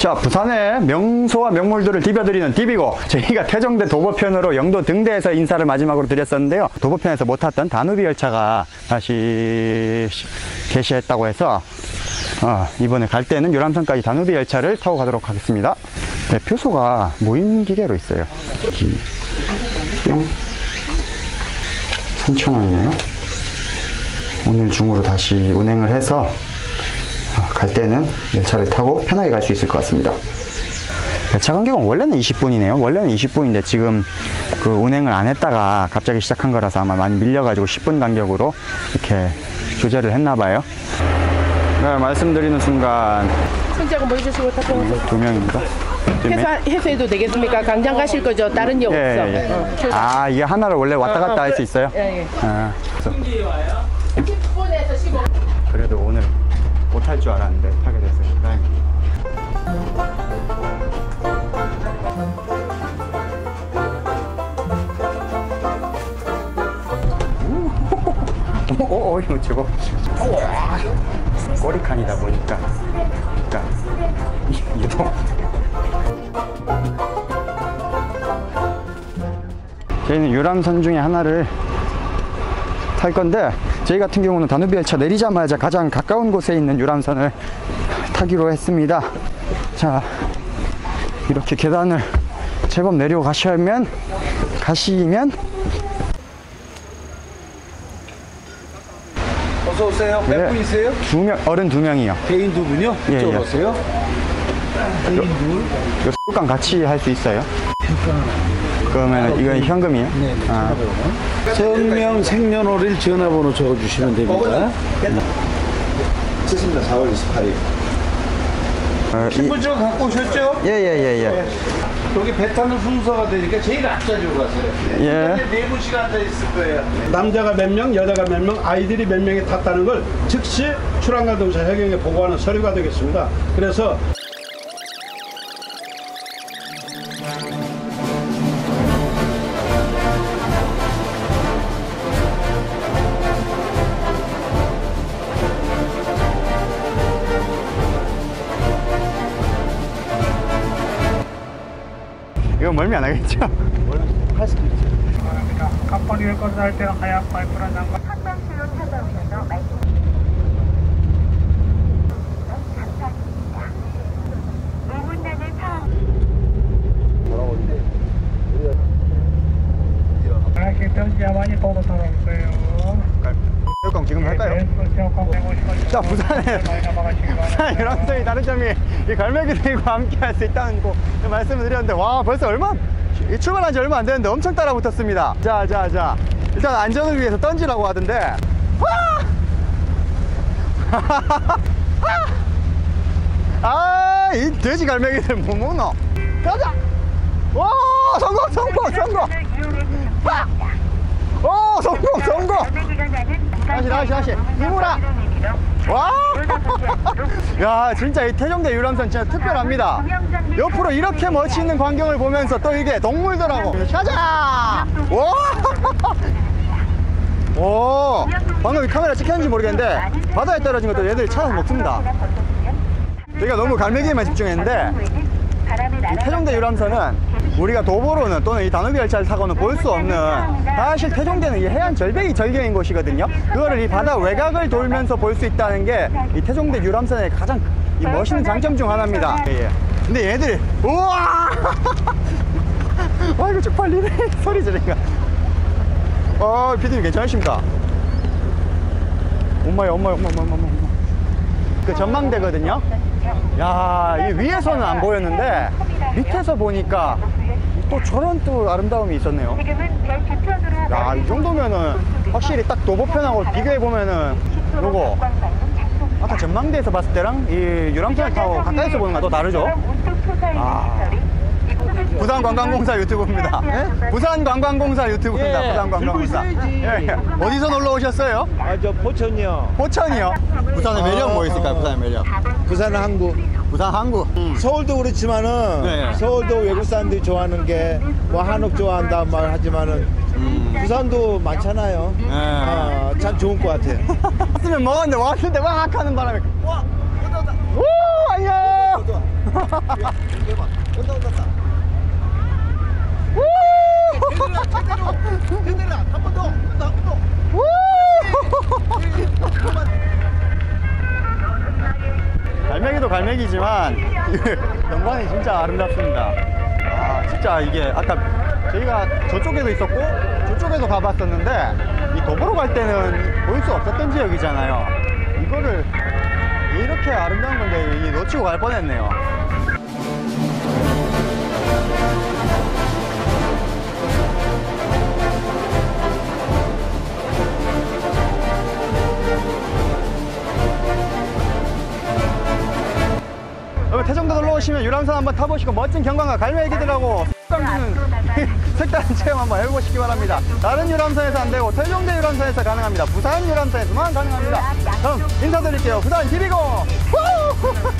자, 부산의 명소와 명물들을 디벼드리는 디비고, 저희가 태종대 도보편으로 영도 등대에서 인사를 마지막으로 드렸었는데요. 도보편에서 못 탔던 다누비 열차가 다시 개시했다고 해서 이번에 갈 때는 유람선까지 다누비 열차를 타고 가도록 하겠습니다. 네, 표소가 무인기계로 있어요. 3,000원이네요. 오늘 중으로 다시 운행을 해서 갈 때는 열차를 타고 편하게 갈 수 있을 것 같습니다. 열차 간격은 원래는 20분이네요. 원래는 20분인데 지금 그 운행을 안 했다가 갑자기 시작한 거라서 아마 많이 밀려가지고 10분 간격으로 이렇게 조절을 했나봐요. 네, 말씀드리는 순간 손자국 뭐 해주시고 타고 두 명입니다. 해소해도 되겠습니까? 강장 가실 거죠? 다른 역 없어. 아, 이게 하나를 원래 왔다 갔다 할 수 있어요? 예. 아, 10분에서 15분. 그래도 오늘 못할 줄 알았는데 타게 됐어요. 다행입니다. 이거 저거 꼬리칸이다 보니까 이동. 저희는 유람선 중에 하나를 탈 건데, 저희 같은 경우는 다누비 열차 내리자마자 가장 가까운 곳에 있는 유람선을 타기로 했습니다. 자, 이렇게 계단을 제법 내려가시면 어서 오세요. 몇 분이세요? 어른 2명이요. 개인 2분이요? 예, 이쪽으로 예. 오세요. 개인 둘. 수강 같이 할 수 있어요? 그러면 이건 현금이에요? 네. 아. 성명 생년월일 전화번호 적어주시면 됩니다. 있습니다. 4월 28일. 신분증 갖고 오셨죠? 예. 여기 배 타는 순서가 되니까 제일 앞자리로 가세요. 예. 4분씩 앉아 있을 거예요. 남자가 몇 명, 여자가 몇 명, 아이들이 몇 명이 탔다는 걸 즉시 출항가동사 해경에 보고하는 서류가 되겠습니다. 그래서 이거 멀면 안 하겠죠? 할 수도 있죠. 갑바리를 건너할 때는 하얀 파이프란 난과 한강수로 찾아오셔서 말씀. 감사합니다. 5분 내내 상황. 이렇게 편지야 많이 보고 살아올게요. 교육광 지금 할까요? 자, 부산 유람선이 다른 점이 이 갈매기들과 함께 할 수 있다는 거 말씀을 드렸는데, 와, 벌써 출발한 지 얼마 안 됐는데 엄청 따라 붙었습니다. 자, 일단 안전을 위해서 던지라고 하던데, 이 돼지 갈매기들 뭐 먹노? 가자! 와, 성공! 오, 성공! 다시 이모라! 와! 야, 진짜 이 태종대 유람선 진짜 특별합니다. 옆으로 이렇게 멋있는 광경을 보면서 또 이게 동물들하고 가자! 와! 오, 방금 카메라 찍혔는지 모르겠는데 바다에 떨어진 것도 얘들이 찾아서 먹습니다. 저희가 너무 갈매기에만 집중했는데, 이 태종대 유람선은 우리가 도보로는 또는 이 다누비 열차를 타고는 볼 수 없는, 사실 태종대는 이 해안 절벽이 절경인 곳이거든요. 그거를 이 바다 외곽을 돌면서 볼 수 있다는 게 이 태종대 유람선의 가장 이 멋있는 장점 중 하나입니다. 예. 근데 얘들이 우와 와, 이거 쪽팔리네 소리 지르니까. 피디님 괜찮으십니까? 엄마야. 그 전망대거든요. 야, 이 위에서는 안 보였는데 밑에서 보니까 또 저런 또 아름다움이 있었네요. 야, 이 정도면은 확실히 딱 도보편하고 비교해보면은 요거 아까 전망대에서 봤을 때랑 이 유람선을 타고 가까이서 보는 거랑 또 다르죠? 부산관광공사 유튜브입니다. 네? 부산관광공사 유튜브입니다. 예, 부산관광공사. 예. 어디서 놀러 오셨어요? 저 포천이요. 포천이요? 부산의 매력 뭐 있을까요? 부산의 매력. 부산은 항구. 부산 항구. 서울도 그렇지만은 네. 서울도 외국 사람들이 좋아하는 게 뭐 한옥 좋아한다 말 하지만은 부산도 많잖아요. 참 좋은 것 같아요. 왔으면 먹었는데 왔는데 막 하는 바람에 오, 안녕. 갈매기도 갈매기지만 경관이 진짜 아름답습니다. 아, 진짜 이게 아까 저희가 저쪽에도 있었고 저쪽에도 가봤었는데 이 도보로 갈 때는 볼 수 없었던 지역이잖아요. 이거를 이렇게 아름다운 건데 이게 놓치고 갈 뻔했네요. 여러분 태종도 놀러 오시면 유람선 한번 타보시고 멋진 경관과 갈매기들하고 감기는 색다른 체험 한번 해보시기 바랍니다. 다른 유람선에서 안 되고 태종대 유람선에서 가능합니다. 부산 유람선에서만 가능합니다. 그럼 인사드릴게요. 부산 TV고!